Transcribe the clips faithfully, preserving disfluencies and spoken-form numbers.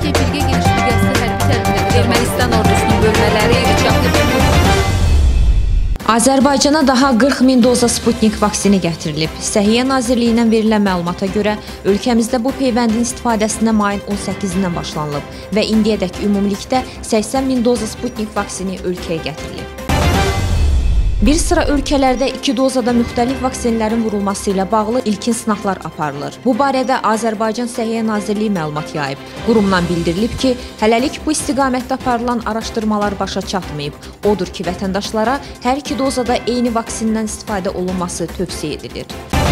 Türkiye birgə geniş miqyaslı hərbi tədbirlər Ermənistan ordusunun bölmələri üç yaxlı Azərbaycana daha qırx min doza Sputnik vaksini gətirilib. Səhiyyə Nazirliyindən verilən məlumata görə, ölkəmizdə bu peyvəndin istifadəsinə mayın on səkkizindən başlanılıb və indiyədək ümumilikdə səksən min doza Sputnik vaksini ölkəyə gətirilib. Bir sıra ölkələrdə iki dozada müxtəlif vaksinlərin vurulması ilə bağlı ilkin sınaqlar aparılır. Bu barədə Azərbaycan Səhiyyə Nazirliyi məlumat yayıb. Qurumdan bildirilib ki, hələlik bu istiqamətdə aparılan araşdırmalar başa çatmayıb. Odur ki, vətəndaşlara hər iki dozada eyni vaksindən istifadə olunması tövsiyə edilir.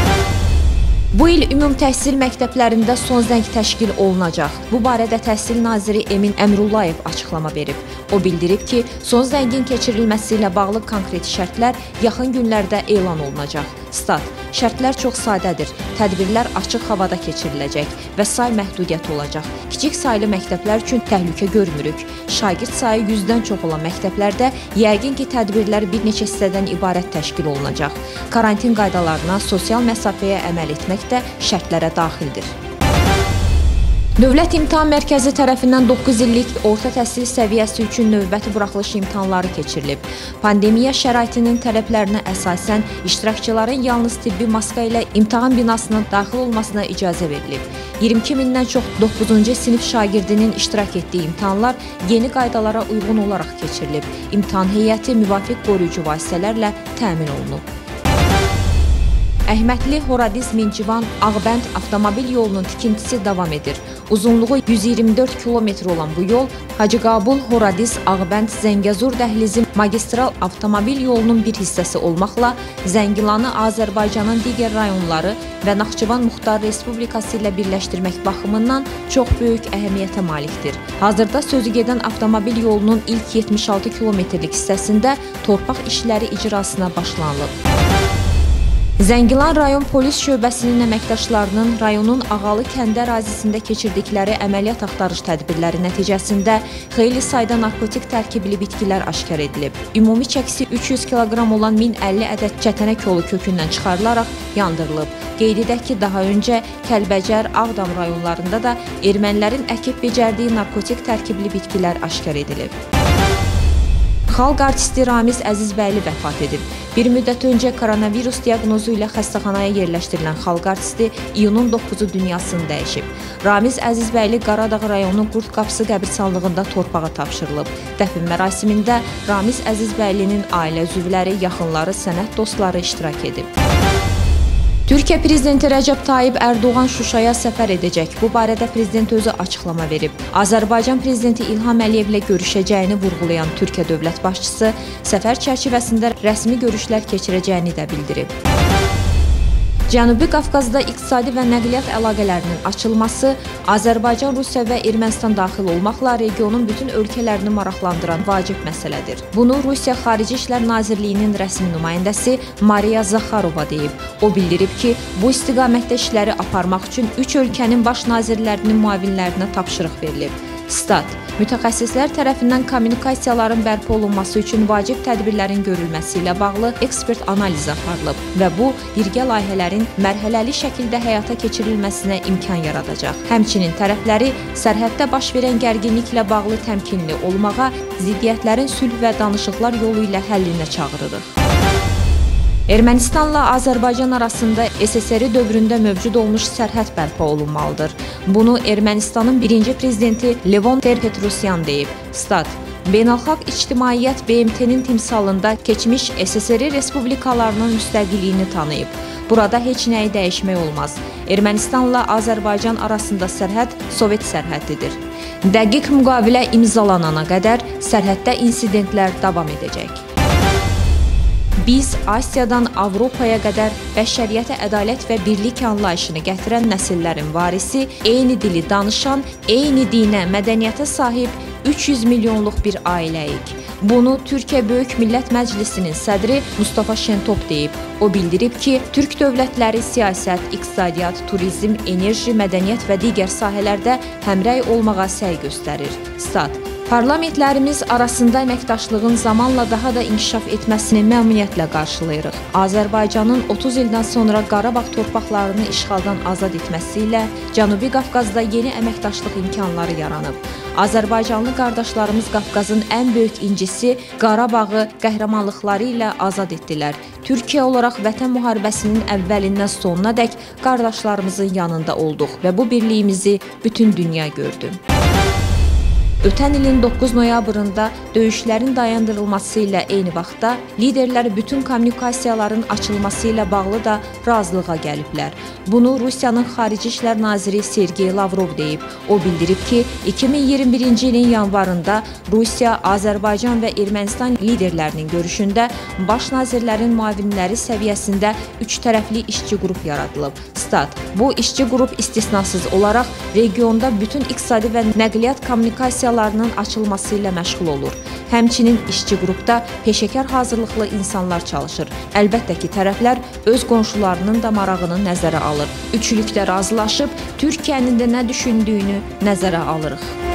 Bu il ümum təhsil məktəblərində son zəng təşkil olunacaq. Bu barədə Təhsil Naziri Emin Əmrullayev açıqlama verib. O bildirib ki, son zəngin keçirilməsi ilə bağlı konkret şərtlər yaxın günlərdə elan olunacaq. Stat: şərtlər çox sadədir. Tədbirlər açıq havada keçiriləcək və say məhdudiyyət olacaq. Kiçik saylı məktəblər üçün təhlükə görmürük. Şagird sayı yüzdən çox olan məktəblərdə yəqin ki, tədbirlər bir neçə hissədən ibarət təşkil olunacaq. Karantin qaydalarına, sosial məsafəyə əməl etmək də şərtlərə daxildir. Dövlət İmtahan Mərkəzi tərəfindən doqquz illik orta təhsil səviyyəsi üçün növbəti buraxılış imtahanları keçirilib. Pandemiya şəraitinin tələblərinə əsasən iştirakçıların yalnız tibbi maska ilə imtahan binasına daxil olmasına icazə verilib. iyirmi iki mindən çox doqquzuncu sinif şagirdinin iştirak etdiyi imtahanlar yeni qaydalara uyğun olaraq keçirilib. İmtahan heyəti müvafiq qoruyucu vasitələrlə təmin olunub. Əhmədli Horadiz-Mincivan Ağbənd avtomobil yolunun tikintisi davam edir. Uzunluğu yüz iyirmi dörd kilometr olan bu yol Hacıqabul Horadiz Ağbənd Zəngəzur dəhlizi magistral avtomobil yolunun bir hissəsi olmaqla Zəngilanı Azərbaycanın digər rayonları və Naxçıvan Muxtar Respublikası ilə birləşdirmək baxımından çox böyük əhəmiyyətə malikdir. Hazırda sözü gedən avtomobil yolunun ilk yetmiş altı kilometrlik hissəsində torpaq işləri icrasına başlanılıb. Zəngilan rayon polis şöbəsinin əməkdaşlarının rayonun Ağalı kəndi ərazisində keçirdikləri əməliyyat axtarış tədbirləri nəticəsində xeyli sayda narkotik tərkibli bitkilər aşkar edilib. Ümumi çəkisi üç yüz kiloqram olan min əlli ədəd çətənə kolu kökündən çıxarılaraq yandırılıb. Qeyd edək ki, daha öncə Kəlbəcər, Ağdam rayonlarında da ermənilərin əkib becərdiyi narkotik tərkibli bitkilər aşkar edilib. Xalq artisti Ramiz Əzizbəyli vəfat edib. Bir müddət öncə koronavirus diaqnozu ilə xəstəxanaya yerləşdirilən xalq artisti iyunun doqquzu dünyasını dəyişib. Ramiz Əzizbəyli Qaradağ rayonu Qurd Qapısı qəbirstanlığında torpağa tapşırılıb. Dəfn mərasimində Ramiz Əzizbəylinin ailə üzvləri, yaxınları, sənət dostları iştirak edib. Türkiyə Prezidenti Rəcəb Tayyib Ərdoğan Şuşaya səfər edəcək. Bu barədə Prezident özü açıqlama verib. Azərbaycan Prezidenti İlham Əliyevlə görüşəcəyini vurğulayan Türkiyə dövlət başçısı səfər çərçivəsində rəsmi görüşlər keçirəcəyini də bildirib. Cənubi Qafqazda iqtisadi və nəqliyyat əlaqələrinin açılması Azərbaycan, Rusiya və Ermənistan daxil olmaqla regionun bütün ölkələrini maraqlandıran vacib məsələdir. Bunu Rusiya Xarici İşlər Nazirliyinin rəsmi nümayəndəsi Mariya Zaxarova deyib. O bildirib ki, bu istiqamətdə işləri aparmaq üçün üç ölkənin baş nazirlərinin müavinlərinə tapşırıq verilib. Stat: mütəxəssislər tərəfindən kommunikasiyaların bərpa olunması üçün vacib tədbirlərin görülməsi ilə bağlı ekspert analiz aparılıb və bu, birgə layihələrin mərhələli şəkildə həyata keçirilməsinə imkan yaradacaq. Həmçinin tərəfləri sərhəddə baş verən gərginliklə bağlı təmkinli olmağa, ziddiyyətlərin sülh və danışıqlar yolu ilə həllinə çağırırıq. Ermənistanla Azərbaycan arasında S S R dövründə mövcud olmuş sərhəd bərpa olunmalıdır. Bunu Ermənistanın birinci prezidenti Levon Ter-Petrosyan deyib. Stat: beynəlxalq ictimaiyyət B M T-nin timsalında keçmiş S S R respublikalarının müstəqilliyini tanıyıb. Burada heç nəyi dəyişmək olmaz. Ermənistanla Azərbaycan arasında sərhəd Sovet sərhəddidir. Dəqiq müqavilə imzalanana qədər sərhəddə insidentlər davam edəcək. Biz Asiyadan Avropaya qədər bəşəriyyətə ədalət və birlik anlayışını gətirən nəsillərin varisi, eyni dili danışan, eyni dinə, mədəniyyətə sahib üç yüz milyonluq bir ailəyik. Bunu Türkiyə Böyük Millət Məclisinin sədri Mustafa Şentop deyib. O bildirib ki, Türk dövlətləri siyasət, iqtisadiyyat, turizm, enerji, mədəniyyət və digər sahələrdə həmrəy olmağa səy göstərir. Stat: Parlamentlərimiz arasında əməkdaşlığın zamanla daha da inkişaf etməsini məmnuniyyətlə qarşılayırıq. Azərbaycanın otuz ildən sonra Qarabağ torpaqlarını işğaldan azad etməsi ilə Cənubi Qafqazda yeni əməkdaşlıq imkanları yaranıb. Azərbaycanlı qardaşlarımız Qafqazın ən böyük incisi Qarabağı qəhrəmanlıqları ilə azad etdilər. Türkiyə olaraq Vətən müharibəsinin əvvəlindən sonunadək qardaşlarımızın yanında olduq və bu birliyimizi bütün dünya gördü. Ötən ilin doqquz noyabrında döyüşlərin dayandırılması ilə eyni vaxtda liderlər bütün kommunikasiyaların açılması ilə bağlı da razılığa gəliblər. Bunu Rusiyanın Xarici İşlər Naziri Sergey Lavrov deyib. O bildirib ki, iki min iyirmi birinci ilin yanvarında Rusiya, Azərbaycan və Ermənistan liderlərinin görüşündə baş nazirlərin müavinləri səviyyəsində üç tərəfli işçi qrup yaradılıb. Stat: Bu işçi qrup istisnasız olaraq regionda bütün iqtisadi və nəqliyyat kommunikasiyalarının açılması ilə məşğul olur. Həmçinin işçi qrupda peşəkar hazırlıqlı insanlar çalışır. Əlbəttə ki, tərəflər öz qonşularının da marağını nəzərə alır. Üçlükdə razılaşıb Türkiyənin də nə düşündüyünü nəzərə alırıq.